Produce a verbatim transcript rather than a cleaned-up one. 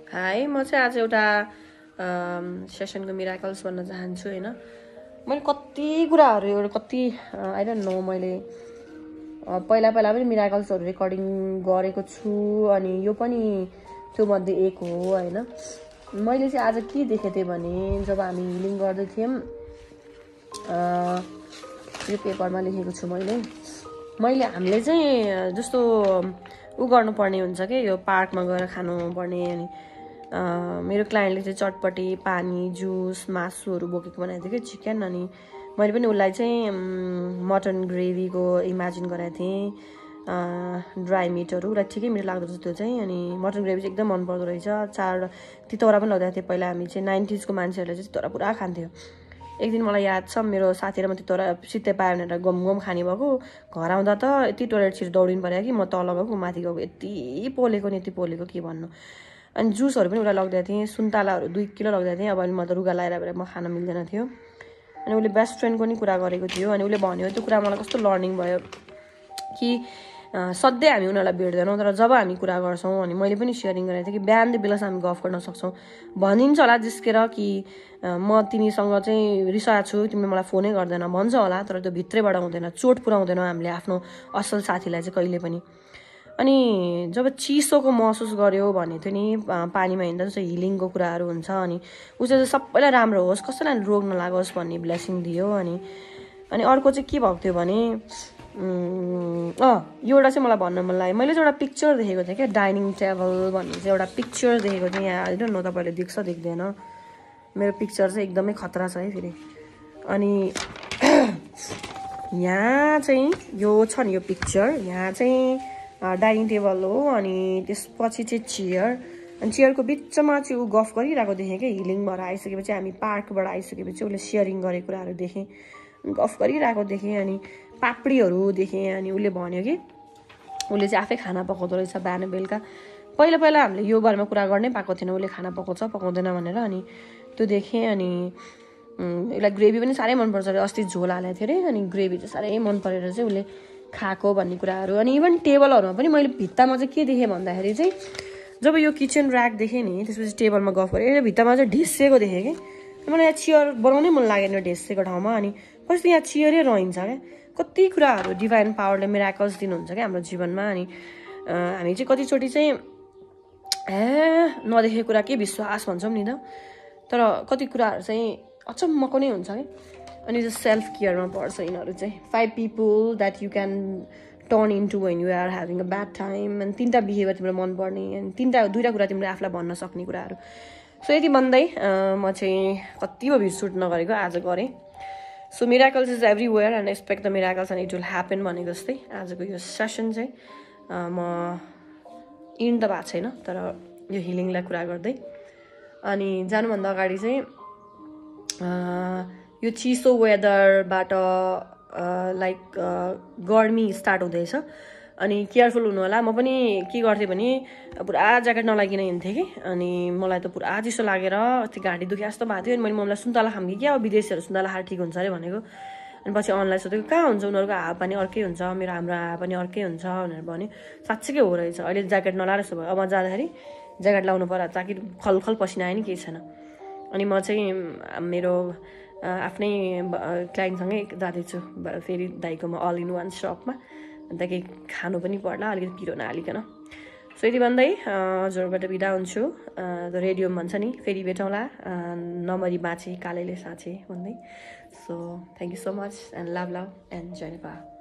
high म चाहिँ आज एउटा सेसनको मिराकल्स भन्न चाहन्छु हैन मैले कति कुराहरु एउटा कति आई डोन्ट नो मैले पहिला पहिला पनि मिराकल्सहरु रेकर्डिङ गरेको छु अनि यो पनि त्यो मध्ये एक हो हैन मैले चाहिँ आज के देखे थिए भने जब हामी हिलिङ गर्दै थियौं अ यो पेपरमा लेखेको छु मैले मैले हामीले चाहिँ जस्तो उ गर्नुपर्ने हुन्छ के यो पार्कमा गएर खानु पर्ने अनि मेरो क्लाइन्टले चाहिँ चटपटी पानी जुस मासुहरु बोकेको बनाएको थियो के चिकन अनि मैले पनि उलाई चाहिँ मटन ग्रेभीको इमेजिन गराएको थिएँ ड्राई मिटहरु उलाई ठिकै मिठो लाग्दो थियो चाहिँ अनि मटन ग्रेभी चाहिँ एकदम मन पर्दो रहेछ चार तितौरा पनि लगाएको थिए पहिला हामी चाहिँ नाइन्टीज को मान्छेहरुले चाहिँ तितौरा पुरा खान्थ्यो एक दिन मलाई याद छ मेरो साथी र म तितौरा सित्तै पाए भनेर गम गम खाने भएको घर आउँदा त यति टोयलेट छिर दौडिनु पर्यो कि म तल गएको माथि गएको यति पोलेको नि यति पोलेको के भन्नु अनि जुसहरु पनि उलाई लग्दै थिए सुन्तलाहरु दुई किलो लग्दै थिए अब म त रुगा लाएर भएर म खान मिल्दैन थियो अनि उले बेस्ट फ्रेन्डको नि कुरा गरेको थियो अनि उले भन्यो त्यो कुरा मलाई कस्तो लर्निङ भयो कि सधैँ हामी उनीहरुलाई भेट्दैनौं तर जब हामी कुरा गर्छौं अनि मैले पनि शेयरिङ गरेको थिएँ कि बिहान देखि बेलासम्म हामी गफ गर्न सक्छौं भनिन्छ होला जिस्केर कि म तिमीसँग चाहिँ रिसाएको छु तिमीले मलाई फोनै गर्दैन भन्छ होला तर त्यो भित्रैबाट हुँदैन चोट पुर्याउँदैनौ हामीले आफ्नो असल साथीलाई चाहिँ कहिले पनि अनि जब चिसोको महसुस गर्यो भने थियो नि पानीमा हिँड्दा जस्तो हिलिङको कुराहरु हुन्छ अनि उसे चाहिँ सबैलाई राम्रो होस् कसैलाई रोग नलागोस् भन्ने ब्लेसिङ दियो अनि अनि अर्को चाहिँ के भएको थियो भने अ एउटा चाहिँ मलाई भन्न मन लाग्यो मैले चाहिँ एउटा पिक्चर देखेको थिएँ के डाइनिङ टेबल भन्ने चाहिँ एउटा पिक्चर देखेको थिएँ यहाँ आई डोन्ट नो तपाईले देख्छ देख्दैन मेरो पिक्चर चाहिँ एकदमै खतरा छ है फेरि अनि यहाँ चाहिँ यो छ नि यो पिक्चर यहाँ चाहिँ डाइनिङ टेबल हो अनि त्यसपछि चाहिँ चेयर अनि चेयरको बिचमा चाहिँ उ गफ गरिरहेको देखेँ के हिलिङबाट आइसकेपछि हामी पार्कबाट आइसकेपछि उसले शेयरिङ गरेको कुराहरु देखेँ गफ गरिरहेको देखेँ अनि पापडीहरु देखेँ अनि उसले भन्यो कि उसले चाहिँ आफै खाना पकाउँदो रहेछ बिहान बेलुका पहिला पहिला हामीले यो बारेमा कुरा गर्नै पाएको थिएन उसले खाना पकाउँछ पकाउँदैन भनेर अनि त्यो देखेँ अनि यसलाई ग्रेभी पनि साह्रै मन पर्छ रे अस्ति झोल हालेको थियो रे अनि ग्रेभी चाहिँ साह्रै मन परेर चाहिँ उसले खाएको भन्ने कुराहरु अनि इभन टेबलहरुमा पनि मैले भित्तामा चाहिँ के देखेँ भन्दाखेरि चाहिँ जब यो किचन र्याक देखेँ नि त्यसपछि टेबलमा गफ गरेँ भित्तामा चाहिँ ढिस्सेको देखेँ के मलाई यहाँ चियर बनाउनै मन लागेन ढिस्सेको ठाउँमा अनि पछि यहाँ चियरै रहन्छ के कति कुराहरु डिभाइन पावरले मिराकल्स दिनुहुन्छ के हाम्रो जीवनमा अनि हामी चाहिँ कतिचोटी चाहिँ ए नदेखेको कुरा के विश्वास भन्छौं नि त तर कति कुराहरु चाहिँ अचम्मको नै हुन्छ के अनि जो सेल्फ केयरमा पर्छ यिनीहरु चाहिँ five people that you can turn into when you are having a bad time अनि तीनटा बिहेभियर तिम्रो मन पर्ने अनि तीनटा दुईटा कुरा तिमीले आफुलाई भन्न सक्ने कुराहरु सो यति भन्दै म चाहिँ कति भयो भिड सुट नगरेको आज गरे so miracles is everywhere and expect the miracles and it will happen भनेको जस्तै आजको यो सेसन चाहिँ म इन त भएको छैन तर यो हिलिङलाई कुरा गर्दै अनि जानुभन्दा अगाडि चाहिँ यो चिसो वेदरबाट लाइक गर्मी स्टार्ट हुँदैछ अनि केयरफुल हुनु होला म पनि के गर्थेँ भने पुरा ज्याकेट नलागिकन हिँड्थेँ कि अनि मलाई त पुरा चिसो लागेर त्यो घाँटी दुखे जस्तो भएको थियो अनि मैले मम्मीलाई सुन्तला खाम कि क्या अब विदेशीहरु सुन्तला खाएर ठिक हुन्छ अरे भनेको अनि पछि अनलाइन सोधेको कहाँ हुन्छ उनीहरुको हावापानी अर्कै हुन्छ मेरो हाम्रो हावापानी अर्कै हुन्छ भनेर भन्यो साच्चै हो रहेछ अहिले ज्याकेट नलाएर सो भयो अब जाँदाखेरि ज्याकेट लाउनु पर्यो ताकि खलखल पसिना आए नि केही छैन अनि म चाहिँ मेरो आफ्नै क्लाइन्टसँगै जाँदैछु फेरि दाइकोमा अल इन वान सपमा अन्त केही खानु पनि पर्ला अलिकति पिरो नहालिकन सो यति भन्दै हजुरबाट बिदा हुन्छु रेडियोमा भन्छ नि फेरि भेटौँला नमरी बाँचे कालेले साँचे भन्दै so thank you so much and love love and जय नेपाल